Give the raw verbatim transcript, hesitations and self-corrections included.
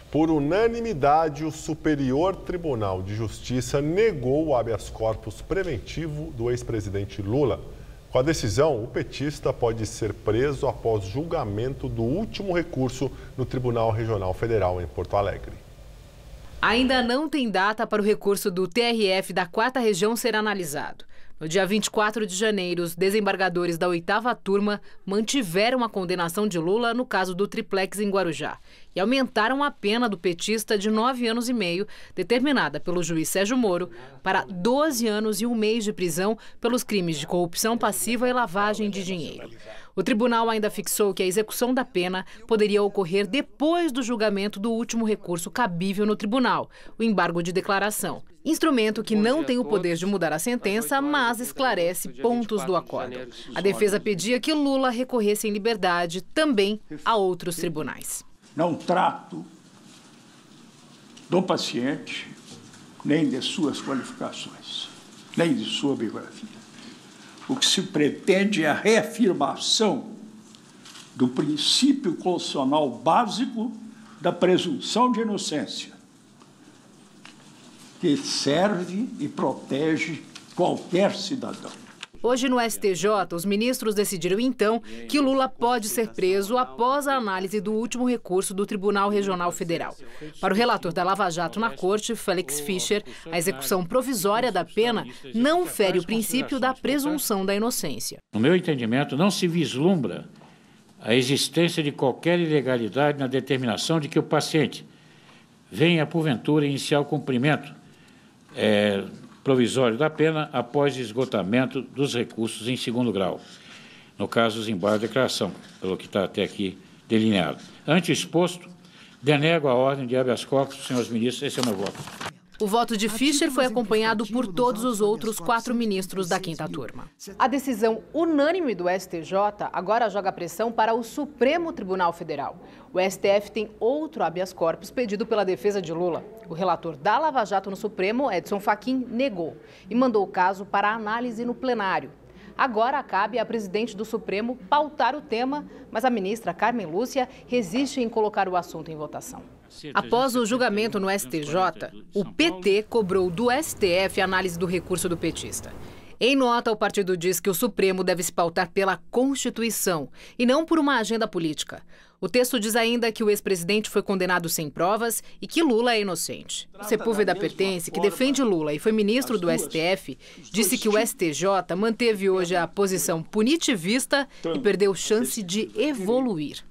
Por unanimidade, o Superior Tribunal de Justiça negou o habeas corpus preventivo do ex-presidente Lula. Com a decisão, o petista pode ser preso após julgamento do último recurso no Tribunal Regional Federal em Porto Alegre. Ainda não tem data para o recurso do T R F da quarta Região ser analisado. No dia vinte e quatro de janeiro, os desembargadores da oitava turma mantiveram a condenação de Lula no caso do triplex em Guarujá e aumentaram a pena do petista de nove anos e meio, determinada pelo juiz Sérgio Moro, para doze anos e um mês de prisão pelos crimes de corrupção passiva e lavagem de dinheiro. O tribunal ainda fixou que a execução da pena poderia ocorrer depois do julgamento do último recurso cabível no tribunal, o embargo de declaração. Instrumento que não tem o poder de mudar a sentença, mas esclarece pontos do acordo. A defesa pedia que Lula recorresse em liberdade também a outros tribunais. Não trato do paciente, nem de suas qualificações, nem de sua biografia. O que se pretende é a reafirmação do princípio constitucional básico da presunção de inocência, que serve e protege qualquer cidadão. Hoje, no S T J, os ministros decidiram, então, que Lula pode ser preso após a análise do último recurso do Tribunal Regional Federal. Para o relator da Lava Jato na Corte, Félix Fischer, a execução provisória da pena não fere o princípio da presunção da inocência. No meu entendimento, não se vislumbra a existência de qualquer ilegalidade na determinação de que o paciente venha, porventura, iniciar o cumprimento é, provisório da pena após esgotamento dos recursos em segundo grau, no caso dos embargos de declaração, pelo que está até aqui delineado. Ante exposto, denego a ordem de habeas corpus, senhores ministros, esse é o meu voto. O voto de Fischer foi acompanhado por todos os outros quatro ministros da quinta turma. A decisão unânime do S T J agora joga pressão para o Supremo Tribunal Federal. O S T F tem outro habeas corpus pedido pela defesa de Lula. O relator da Lava Jato no Supremo, Edson Fachin, negou e mandou o caso para análise no plenário. Agora cabe à presidente do Supremo pautar o tema, mas a ministra Carmen Lúcia resiste em colocar o assunto em votação. Após o julgamento no S T J, o P T cobrou do S T F a análise do recurso do petista. Em nota, o partido diz que o Supremo deve se pautar pela Constituição e não por uma agenda política. O texto diz ainda que o ex-presidente foi condenado sem provas e que Lula é inocente. Sepúlveda Pertence, que defende Lula e foi ministro do S T F, disse que o S T J manteve hoje a posição punitivista e perdeu chance de evoluir.